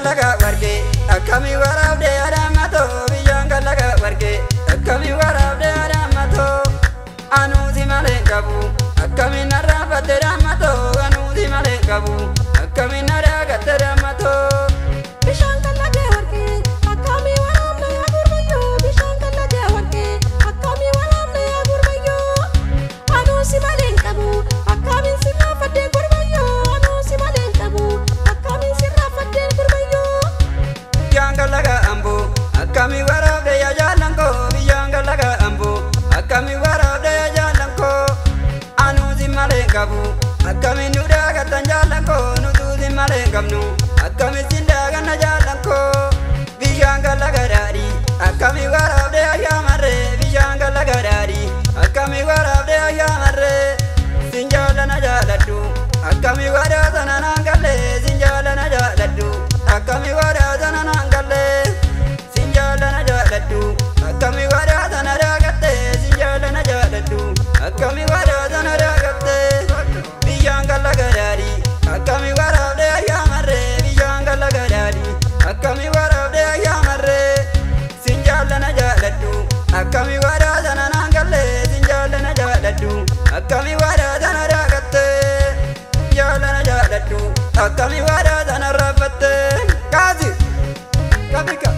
galaga warge akami warabde adamato bijan galaga warge akami warabde adamato anuti male kabu akami narabate ramato anuti male kabu akami naragate ramato bijan galaga warge akami warabde agurbayo bijan galaga warge akami warabde agurbayo anuti male kabu akami sirafate gurbayo anuti male kabu akami sirafate gurbayo Galaga ambo akami warabde ya jalanko bijan galaga ambo akami warabde ya jalanko anuti male kabu akami nudaga tanjalanko nututi male kamnu akami sindaga na jalanko bijan galaga dari akami warabde ya yamare bijan galaga dari akami warabde ya yamare sinjala na jaladu akami warada na nangale sinjala na jaladu akami warada na nangale sinjala na jaladu akami warada na ragate sinjala na jaladu akami warada na ragate bijangala gadari akami warade ayamare bijangala gadari akami warade ayamare sinjala na jaladu akami warada na nangale sinjala na jaladu akami warada na ragate sinjala na jaladu akami warada na rafate kazi kabika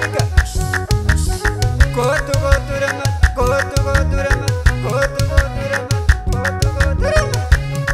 kotu rama kotu rama kotu rama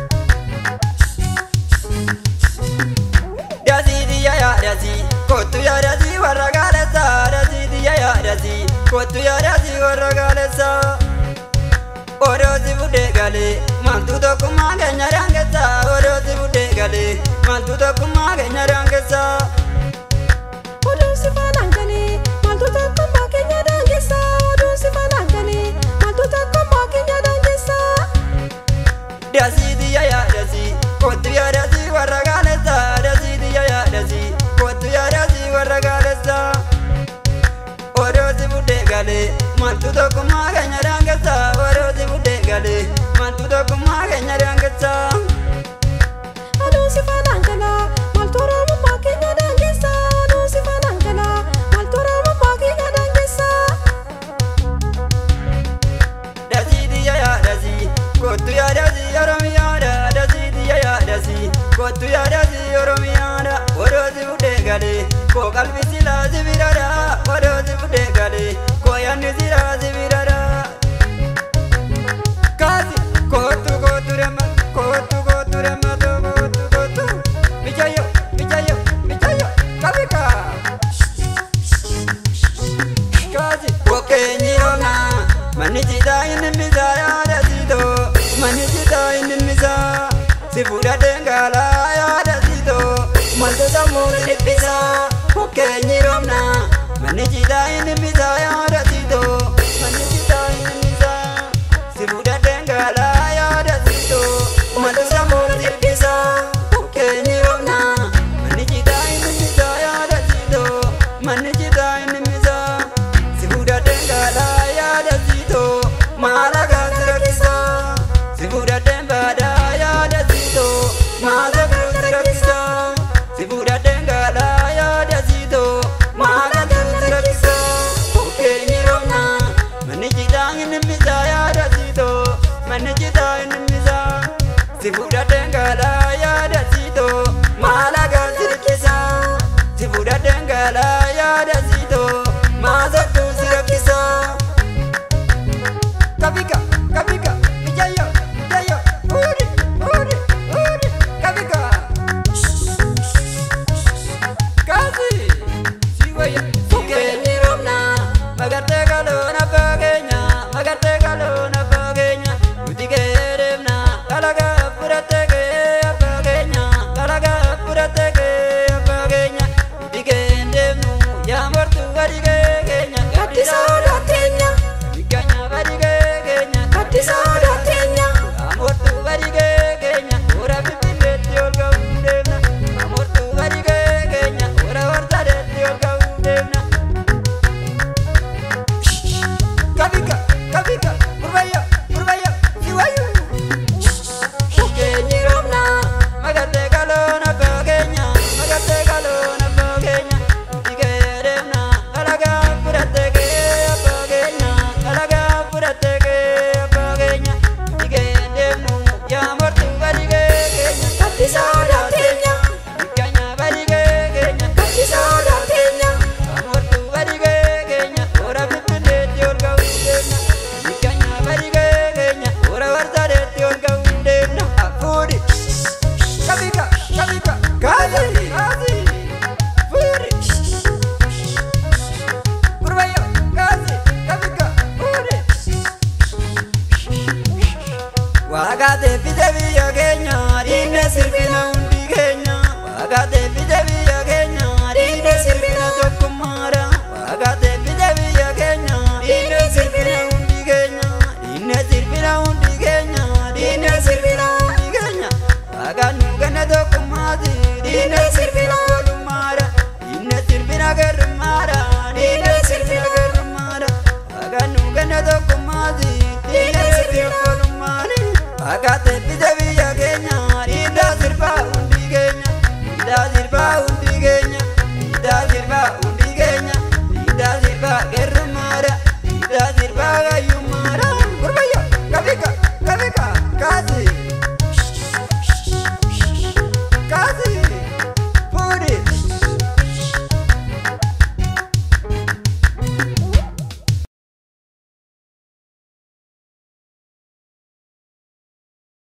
dasi dia ya dasi kotu ya dasi waragalesa dasi dia ya dasi kotu ya dasi waragalesa orozi bude gale mantu to kumage nyarangesa orozi bude gale mantu to kumage nyarangesa odosi falangale mantu to kumage nyarangesa odosi falangale mantu to kumage nyarangesa dasi dia ya dasi kotu ya dasi waragalesa dasi dia ya dasi kotu ya dasi waragalesa orozi bude gale mantu to kumage nyarangesa orozi bude gale mantu to kumage nyarangesa odosi falangala mantu to kumage nyarangesa odosi falangala mantu to kumage nyarangesa dasi dia ya dasi kotu ya dasi oromiyada dasi dia ya dasi kotu ya dasi oromiyada orozi bude gale ko kalbi sila zibirada orozi bude gale ko yanni sila zibirada kazi kotu rama kotu rama to kotu bijayo kabika kazi kokenyirona manijida inimizaya dasido manijida inimiza sibuda dengala ya dasido malto samuri pisa kokenyirona manijida inimizaya dasido manijida inimiza sibuda dengala ya dasido malto samuri pisa kokenyirona manijida inimizaya dasido manijida inimiza sibuda dengala ya dasido malaga sirakisa sibuda dembada ya dasido malaga sirakisa sibuda dengala ya dasido malaga sirakisa okenyirona manijida inimiza ya dasido manijida inimiza sibuda dengala ya dasido malaga sirakisa sibuda dengala ya dasido malaga sirakisa kabika bijayo uri kabika kazi siwaya kokenyirona magate galona bagenya utigeremna kalaga puratege Gaddisa aadaa teenya. Keenya badi keenya. Gaddisa aadaa teenya. Amortu badi keenya. Ora bittindeetti ol ga'uu deemna. Keenya badi keenya. Ora warsaadheetti ol ga'uu deemna. Fuudhi. Kabika kabika. Kaasi kaasi. Fuudhi. Gurbayyo kaasi kabika. Fuudhi. Waaqate fide biyya keenya. Diinne sirfina hundi keenya. Waaqate fide biyya keenya. Diinne sirfina tokkummaadha. Waaqate fide biyya keenya. Diinne sirfina hundi keenya. Diinne sirfina hundi keenya. Diinne sirfina hundi keenya. Waaqaan nu kenna tokkummaati. Diinne sirfina walummaadha. Diinne sirfina garummaadha. Diinne sirfina garummaadha. Waaqaan nu kenna tokkummaati. Diinne sirfina walummaadha. Waaqate